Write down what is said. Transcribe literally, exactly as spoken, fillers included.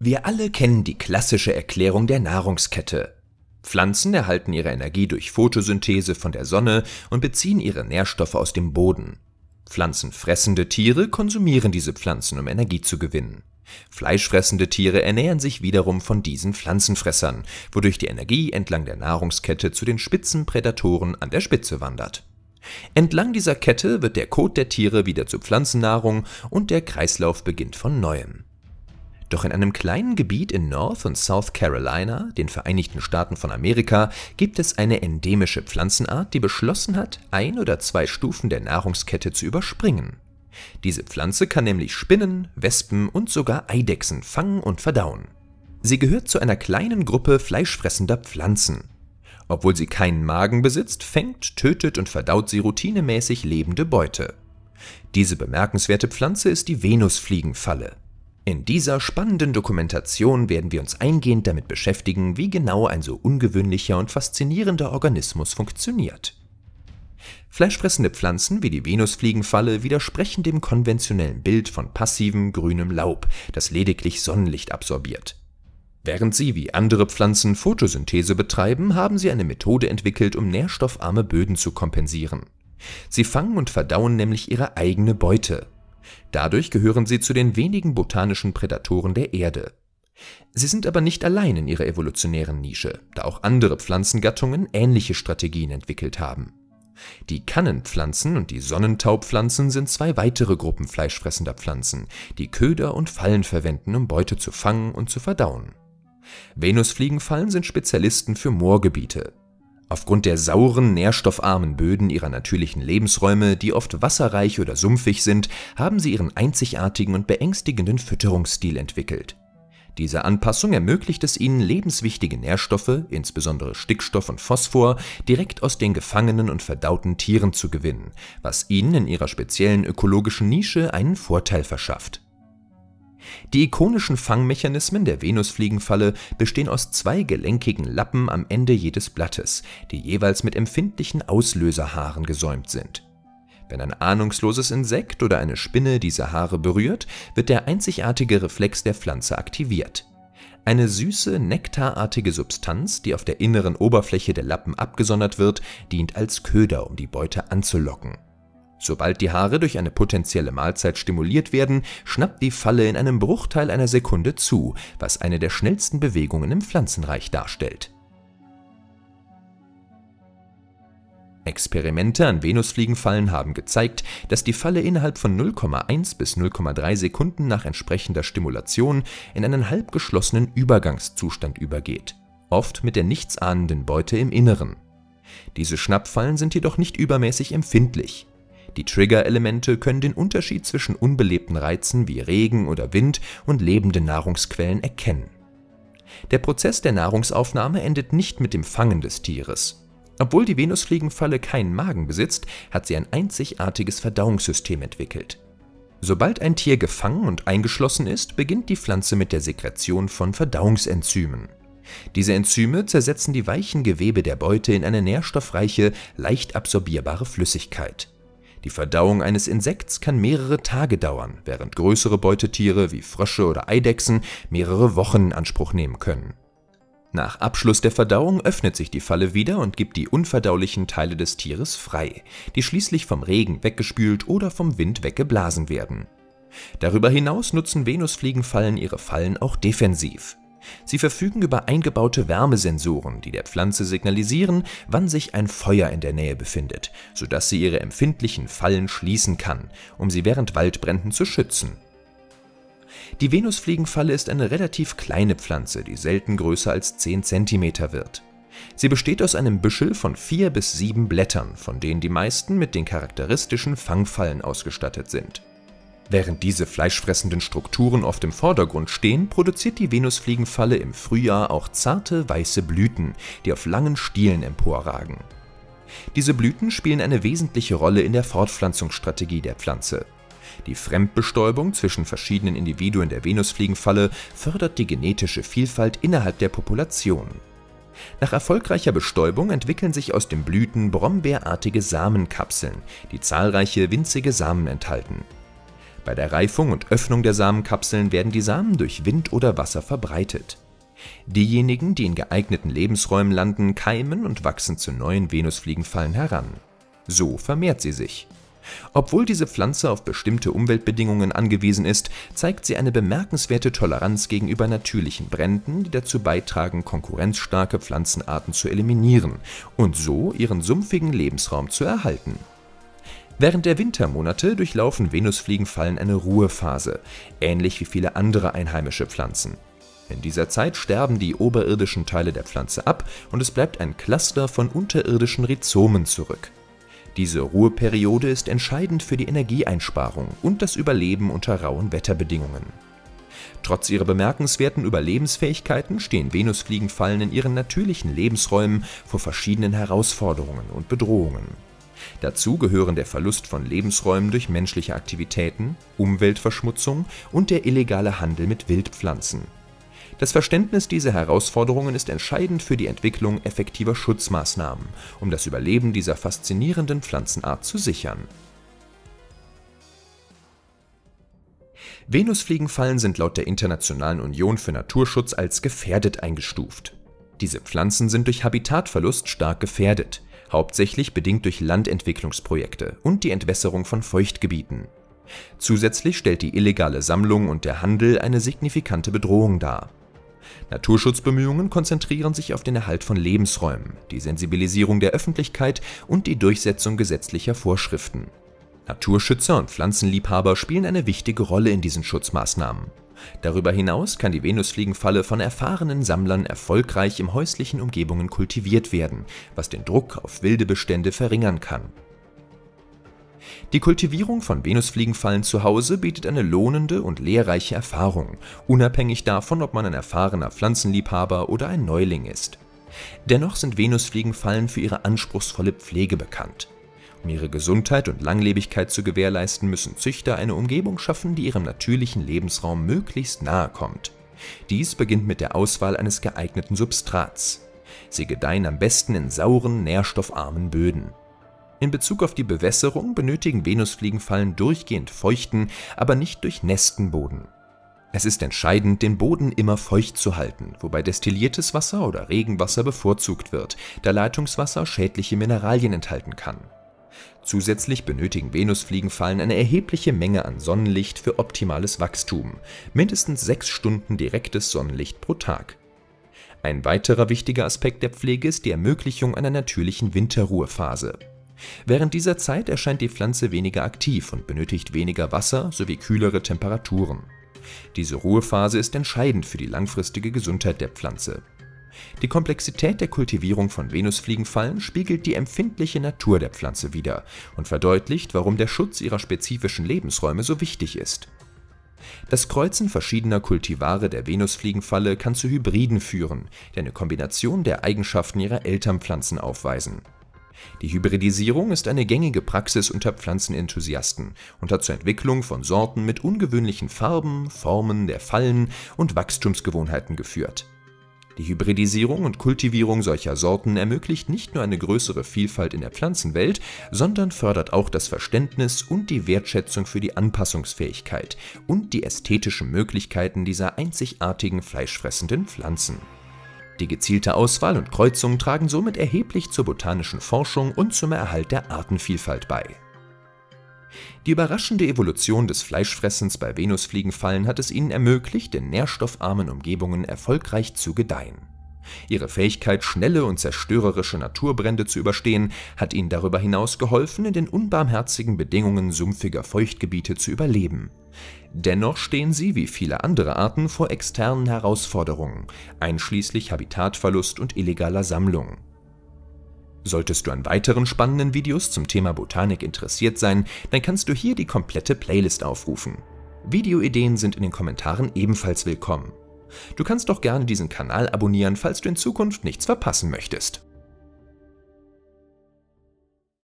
Wir alle kennen die klassische Erklärung der Nahrungskette. Pflanzen erhalten ihre Energie durch Photosynthese von der Sonne und beziehen ihre Nährstoffe aus dem Boden. Pflanzenfressende Tiere konsumieren diese Pflanzen, um Energie zu gewinnen. Fleischfressende Tiere ernähren sich wiederum von diesen Pflanzenfressern, wodurch die Energie entlang der Nahrungskette zu den Spitzenprädatoren an der Spitze wandert. Entlang dieser Kette wird der Kot der Tiere wieder zu Pflanzennahrung und der Kreislauf beginnt von neuem. Doch in einem kleinen Gebiet in North und South Carolina, den Vereinigten Staaten von Amerika, gibt es eine endemische Pflanzenart, die beschlossen hat, ein oder zwei Stufen der Nahrungskette zu überspringen. Diese Pflanze kann nämlich Spinnen, Wespen und sogar Eidechsen fangen und verdauen. Sie gehört zu einer kleinen Gruppe fleischfressender Pflanzen. Obwohl sie keinen Magen besitzt, fängt, tötet und verdaut sie routinemäßig lebende Beute. Diese bemerkenswerte Pflanze ist die Venusfliegenfalle. In dieser spannenden Dokumentation werden wir uns eingehend damit beschäftigen, wie genau ein so ungewöhnlicher und faszinierender Organismus funktioniert. Fleischfressende Pflanzen wie die Venusfliegenfalle widersprechen dem konventionellen Bild von passivem grünem Laub, das lediglich Sonnenlicht absorbiert. Während sie wie andere Pflanzen Photosynthese betreiben, haben sie eine Methode entwickelt, um nährstoffarme Böden zu kompensieren. Sie fangen und verdauen nämlich ihre eigene Beute. Dadurch gehören sie zu den wenigen botanischen Prädatoren der Erde. Sie sind aber nicht allein in ihrer evolutionären Nische, da auch andere Pflanzengattungen ähnliche Strategien entwickelt haben. Die Kannenpflanzen und die Sonnentaupflanzen sind zwei weitere Gruppen fleischfressender Pflanzen, die Köder und Fallen verwenden, um Beute zu fangen und zu verdauen. Venusfliegenfallen sind Spezialisten für Moorgebiete. Aufgrund der sauren, nährstoffarmen Böden ihrer natürlichen Lebensräume, die oft wasserreich oder sumpfig sind, haben sie ihren einzigartigen und beängstigenden Fütterungsstil entwickelt. Diese Anpassung ermöglicht es ihnen, lebenswichtige Nährstoffe, insbesondere Stickstoff und Phosphor, direkt aus den gefangenen und verdauten Tieren zu gewinnen, was ihnen in ihrer speziellen ökologischen Nische einen Vorteil verschafft. Die ikonischen Fangmechanismen der Venusfliegenfalle bestehen aus zwei gelenkigen Lappen am Ende jedes Blattes, die jeweils mit empfindlichen Auslöserhaaren gesäumt sind. Wenn ein ahnungsloses Insekt oder eine Spinne diese Haare berührt, wird der einzigartige Reflex der Pflanze aktiviert. Eine süße, nektarartige Substanz, die auf der inneren Oberfläche der Lappen abgesondert wird, dient als Köder, um die Beute anzulocken. Sobald die Haare durch eine potenzielle Mahlzeit stimuliert werden, schnappt die Falle in einem Bruchteil einer Sekunde zu, was eine der schnellsten Bewegungen im Pflanzenreich darstellt. Experimente an Venusfliegenfallen haben gezeigt, dass die Falle innerhalb von null Komma eins bis null Komma drei Sekunden nach entsprechender Stimulation in einen halbgeschlossenen Übergangszustand übergeht, oft mit der nichtsahnenden Beute im Inneren. Diese Schnappfallen sind jedoch nicht übermäßig empfindlich. Die Triggerelemente können den Unterschied zwischen unbelebten Reizen wie Regen oder Wind und lebenden Nahrungsquellen erkennen. Der Prozess der Nahrungsaufnahme endet nicht mit dem Fangen des Tieres. Obwohl die Venusfliegenfalle keinen Magen besitzt, hat sie ein einzigartiges Verdauungssystem entwickelt. Sobald ein Tier gefangen und eingeschlossen ist, beginnt die Pflanze mit der Sekretion von Verdauungsenzymen. Diese Enzyme zersetzen die weichen Gewebe der Beute in eine nährstoffreiche, leicht absorbierbare Flüssigkeit. Die Verdauung eines Insekts kann mehrere Tage dauern, während größere Beutetiere wie Frösche oder Eidechsen mehrere Wochen in Anspruch nehmen können. Nach Abschluss der Verdauung öffnet sich die Falle wieder und gibt die unverdaulichen Teile des Tieres frei, die schließlich vom Regen weggespült oder vom Wind weggeblasen werden. Darüber hinaus nutzen Venusfliegenfallen ihre Fallen auch defensiv. Sie verfügen über eingebaute Wärmesensoren, die der Pflanze signalisieren, wann sich ein Feuer in der Nähe befindet, sodass sie ihre empfindlichen Fallen schließen kann, um sie während Waldbränden zu schützen. Die Venusfliegenfalle ist eine relativ kleine Pflanze, die selten größer als zehn Zentimeter wird. Sie besteht aus einem Büschel von vier bis sieben Blättern, von denen die meisten mit den charakteristischen Fangfallen ausgestattet sind. Während diese fleischfressenden Strukturen oft im Vordergrund stehen, produziert die Venusfliegenfalle im Frühjahr auch zarte, weiße Blüten, die auf langen Stielen emporragen. Diese Blüten spielen eine wesentliche Rolle in der Fortpflanzungsstrategie der Pflanze. Die Fremdbestäubung zwischen verschiedenen Individuen der Venusfliegenfalle fördert die genetische Vielfalt innerhalb der Population. Nach erfolgreicher Bestäubung entwickeln sich aus den Blüten brombeerartige Samenkapseln, die zahlreiche winzige Samen enthalten. Bei der Reifung und Öffnung der Samenkapseln werden die Samen durch Wind oder Wasser verbreitet. Diejenigen, die in geeigneten Lebensräumen landen, keimen und wachsen zu neuen Venusfliegenfallen heran. So vermehrt sie sich. Obwohl diese Pflanze auf bestimmte Umweltbedingungen angewiesen ist, zeigt sie eine bemerkenswerte Toleranz gegenüber natürlichen Bränden, die dazu beitragen, konkurrenzstarke Pflanzenarten zu eliminieren und so ihren sumpfigen Lebensraum zu erhalten. Während der Wintermonate durchlaufen Venusfliegenfallen eine Ruhephase, ähnlich wie viele andere einheimische Pflanzen. In dieser Zeit sterben die oberirdischen Teile der Pflanze ab und es bleibt ein Cluster von unterirdischen Rhizomen zurück. Diese Ruheperiode ist entscheidend für die Energieeinsparung und das Überleben unter rauen Wetterbedingungen. Trotz ihrer bemerkenswerten Überlebensfähigkeiten stehen Venusfliegenfallen in ihren natürlichen Lebensräumen vor verschiedenen Herausforderungen und Bedrohungen. Dazu gehören der Verlust von Lebensräumen durch menschliche Aktivitäten, Umweltverschmutzung und der illegale Handel mit Wildpflanzen. Das Verständnis dieser Herausforderungen ist entscheidend für die Entwicklung effektiver Schutzmaßnahmen, um das Überleben dieser faszinierenden Pflanzenart zu sichern. Venusfliegenfallen sind laut der Internationalen Union für Naturschutz als gefährdet eingestuft. Diese Pflanzen sind durch Habitatverlust stark gefährdet, hauptsächlich bedingt durch Landentwicklungsprojekte und die Entwässerung von Feuchtgebieten. Zusätzlich stellt die illegale Sammlung und der Handel eine signifikante Bedrohung dar. Naturschutzbemühungen konzentrieren sich auf den Erhalt von Lebensräumen, die Sensibilisierung der Öffentlichkeit und die Durchsetzung gesetzlicher Vorschriften. Naturschützer und Pflanzenliebhaber spielen eine wichtige Rolle in diesen Schutzmaßnahmen. Darüber hinaus kann die Venusfliegenfalle von erfahrenen Sammlern erfolgreich in häuslichen Umgebungen kultiviert werden, was den Druck auf wilde Bestände verringern kann. Die Kultivierung von Venusfliegenfallen zu Hause bietet eine lohnende und lehrreiche Erfahrung, unabhängig davon, ob man ein erfahrener Pflanzenliebhaber oder ein Neuling ist. Dennoch sind Venusfliegenfallen für ihre anspruchsvolle Pflege bekannt. Um ihre Gesundheit und Langlebigkeit zu gewährleisten, müssen Züchter eine Umgebung schaffen, die ihrem natürlichen Lebensraum möglichst nahe kommt. Dies beginnt mit der Auswahl eines geeigneten Substrats. Sie gedeihen am besten in sauren, nährstoffarmen Böden. In Bezug auf die Bewässerung benötigen Venusfliegenfallen durchgehend feuchten, aber nicht durchnässten Boden. Es ist entscheidend, den Boden immer feucht zu halten, wobei destilliertes Wasser oder Regenwasser bevorzugt wird, da Leitungswasser schädliche Mineralien enthalten kann. Zusätzlich benötigen Venusfliegenfallen eine erhebliche Menge an Sonnenlicht für optimales Wachstum, mindestens sechs Stunden direktes Sonnenlicht pro Tag. Ein weiterer wichtiger Aspekt der Pflege ist die Ermöglichung einer natürlichen Winterruhephase. Während dieser Zeit erscheint die Pflanze weniger aktiv und benötigt weniger Wasser sowie kühlere Temperaturen. Diese Ruhephase ist entscheidend für die langfristige Gesundheit der Pflanze. Die Komplexität der Kultivierung von Venusfliegenfallen spiegelt die empfindliche Natur der Pflanze wider und verdeutlicht, warum der Schutz ihrer spezifischen Lebensräume so wichtig ist. Das Kreuzen verschiedener Kultivare der Venusfliegenfalle kann zu Hybriden führen, die eine Kombination der Eigenschaften ihrer Elternpflanzen aufweisen. Die Hybridisierung ist eine gängige Praxis unter Pflanzenenthusiasten und hat zur Entwicklung von Sorten mit ungewöhnlichen Farben, Formen der Fallen und Wachstumsgewohnheiten geführt. Die Hybridisierung und Kultivierung solcher Sorten ermöglicht nicht nur eine größere Vielfalt in der Pflanzenwelt, sondern fördert auch das Verständnis und die Wertschätzung für die Anpassungsfähigkeit und die ästhetischen Möglichkeiten dieser einzigartigen fleischfressenden Pflanzen. Die gezielte Auswahl und Kreuzung tragen somit erheblich zur botanischen Forschung und zum Erhalt der Artenvielfalt bei. Die überraschende Evolution des Fleischfressens bei Venusfliegenfallen hat es ihnen ermöglicht, in nährstoffarmen Umgebungen erfolgreich zu gedeihen. Ihre Fähigkeit, schnelle und zerstörerische Naturbrände zu überstehen, hat ihnen darüber hinaus geholfen, in den unbarmherzigen Bedingungen sumpfiger Feuchtgebiete zu überleben. Dennoch stehen sie, wie viele andere Arten, vor externen Herausforderungen, einschließlich Habitatverlust und illegaler Sammlung. Solltest du an weiteren spannenden Videos zum Thema Botanik interessiert sein, dann kannst du hier die komplette Playlist aufrufen. Videoideen sind in den Kommentaren ebenfalls willkommen. Du kannst doch gerne diesen Kanal abonnieren, falls du in Zukunft nichts verpassen möchtest.